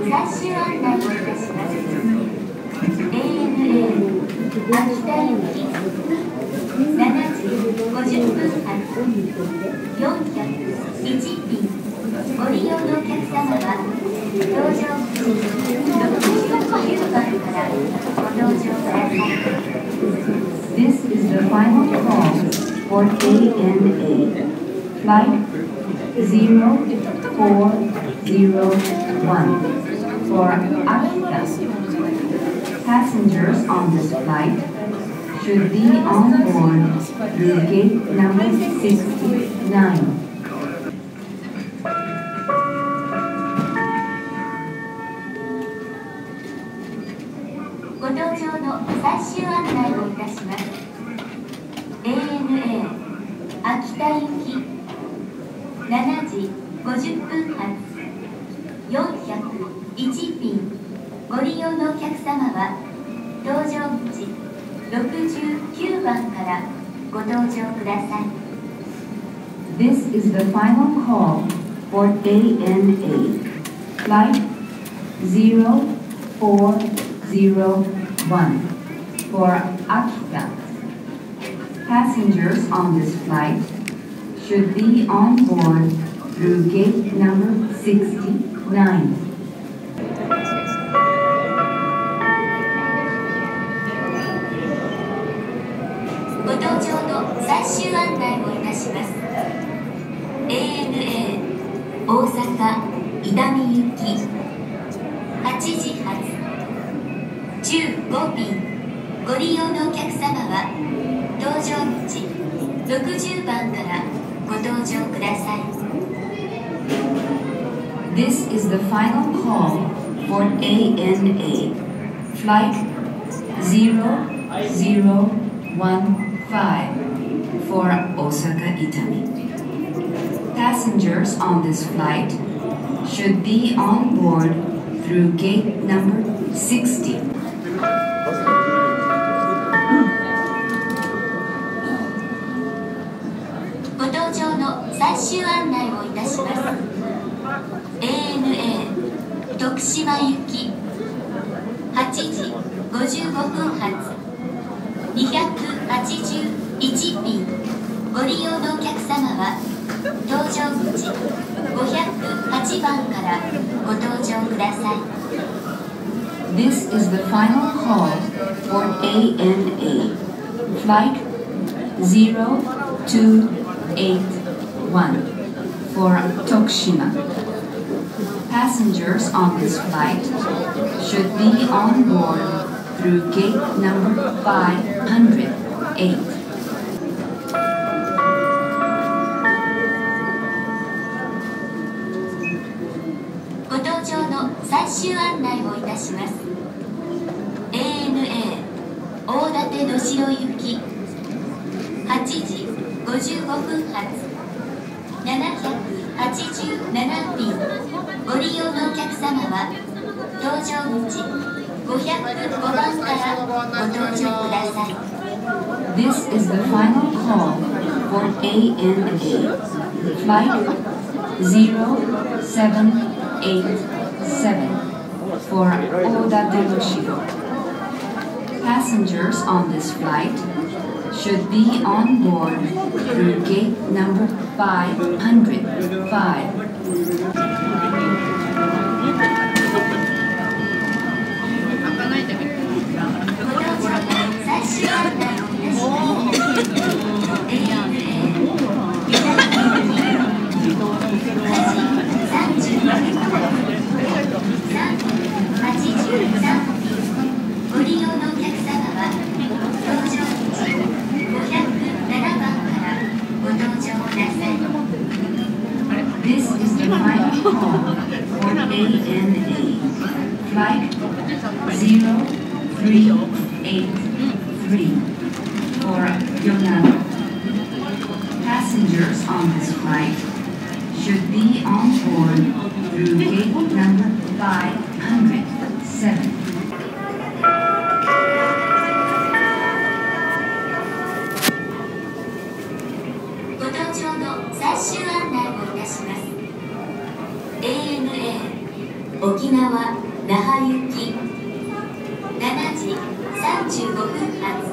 最終案内をいたします。ANA 秋田行き7時50分発401便ご利用のお客様は搭乗口69番からご搭乗ください。 This is the final call for ANA Flight 0401 for Akita. Passengers on this flight should be on board through gate number 69. ご搭乗の最終案内をいたします。ANA 秋田行き7時50分発401便ご利用のお客様は搭乗口69番からご搭乗ください。 This is the final call for ANA Flight 0401 for Akita. Passengers on this flight should be on board through gate number 69. ご搭乗の最終案内をいたします。ANA 大阪伊丹行き8時発15便ご利用のお客様は搭乗口60番からご搭乗ください。 This is the final call for ANA Flight 0015 for Osaka Itami. Passengers on this flight should be on board through gate number 60. ご搭乗の最終案内をいたします。ANA 徳島行き8時55分発281便ご利用のお客様は搭乗口508番からご搭乗ください。 This is the final call for ANA Flight 0281 for Tokushima. Passengers on this flight should be on board through gate number 508. ご搭乗の最終案内をいたします。ANA 大館能代行き8時55分発787便ご利用のお客様は搭乗口505番からご搭乗ください。 This is the final call for ANA Flight 0787 for Oda Deloshiro. Passengers on this flight should be on board through gate number 505. 最終案内をいたします。ご利用のお客様は搭乗口507番からご搭乗ください。 This is the final call for ANA Flight 0383 for Yonaguni. Passengers on this flight should be on board through gate number 507. ご搭乗の最終案内をいたします。ANA 沖縄那覇行き7時35分発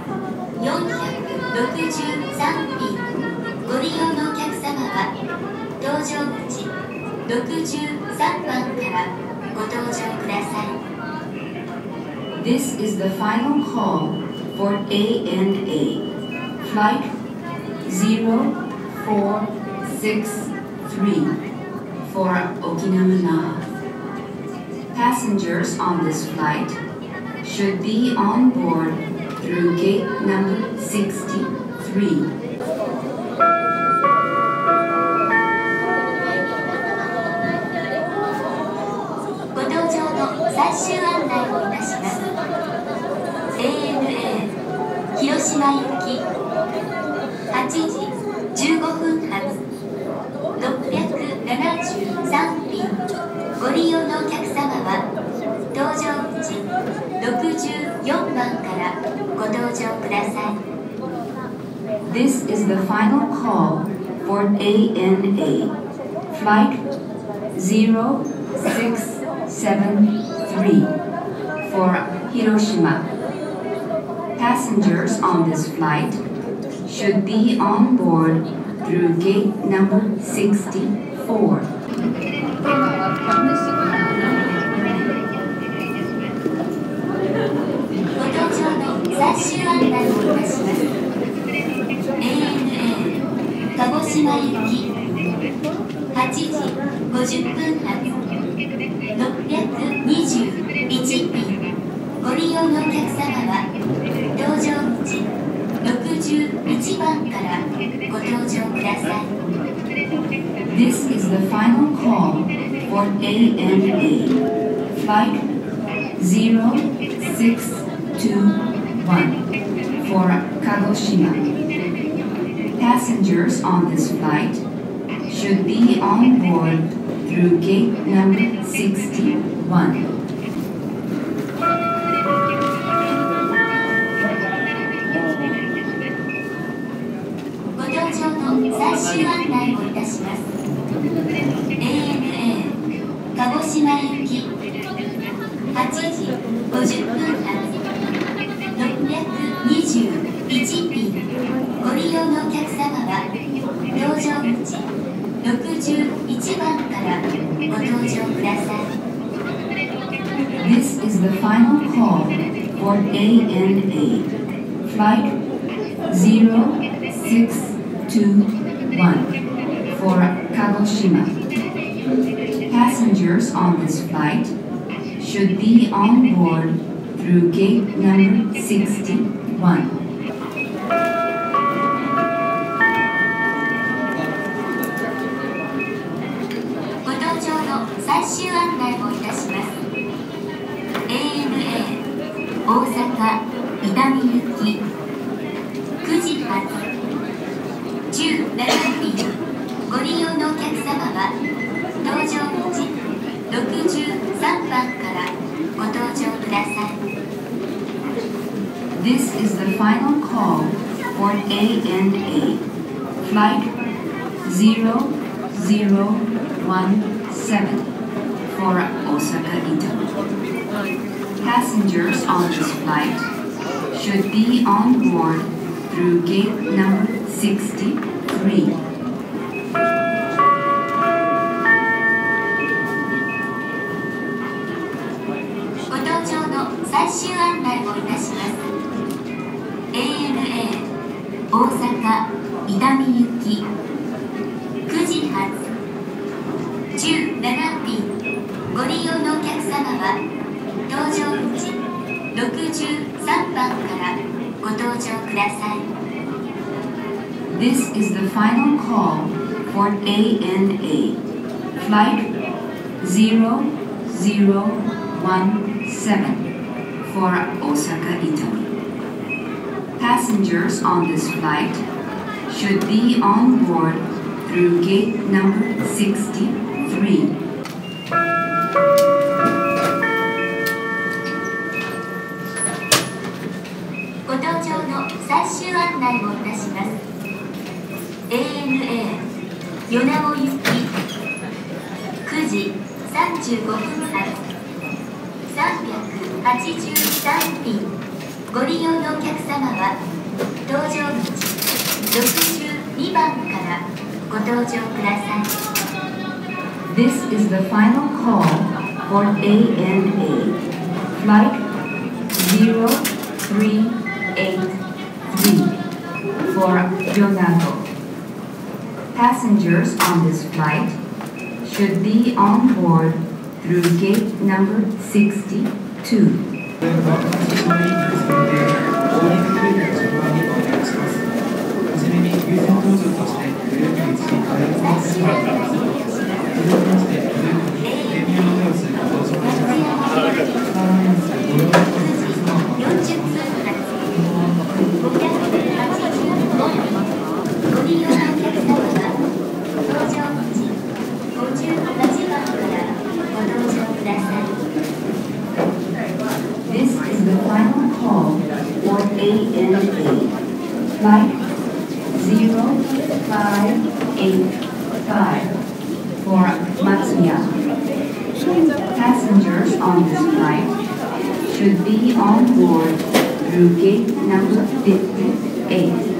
463便ご利用のお客様は搭乗口63番からご搭乗ください。 This is the final call for ANA Flight 0463 for Okinawa Naha. Passengers on this flight should be on board through gate number 63. ご搭乗の最終案内をいたします。ANA 広島行き8時15分発673便ご利用のお客様は搭乗口64番からご搭乗ください。 This is the final call for ANA Flight 0673 for Hiroshima. Passengers on this flight should be on board through gate number 64. ご搭乗の最終案内をいたします。ANA 鹿児島行き8時50分発621便ご利用のお客様は搭乗口61番からご搭乗ください。 This is the final call for ANA Flight 0621 for Kagoshima. Passengers on this flight should be on board through gate number 61. ご搭乗の最終案内をいたします。ANA 鹿児島行き8時50分発621便ご利用のお客様は搭乗口61番からご搭乗ください。 This is the final call for ANA Flight 0621 for Kagoshima. Passengers on this flight should be on board through gate number 61. ご搭乗の最終案内をいたします。ANA 大阪伊丹行き9時発17便ご利用のお客様は搭乗口63番からご搭乗ください。 This is the final call for ANA Flight 0017 for Osaka, Italy. Passengers on this flight should be on board through gate number 63. ご搭乗の最終案内をいたします。ANA 大阪伊丹行き9時発17便ご利用のお客様は搭乗口63番からご搭乗ください。 This is the final call for ANA Flight 0017 for Osaka, Italy. Passengers on this flight should be on board through gate number 63. ご搭乗の最終案内をいたします。ANA 米子行き9時35 35分発383便ご利用のお客様は搭乗口62番からご搭乗ください。 This is the final call for ANA Flight 0383 for Yonago. Passengers on this flight should be on board through gate number 62. Flight 0585 for Matsuya. Passengers on this flight should be on board through gate number 58.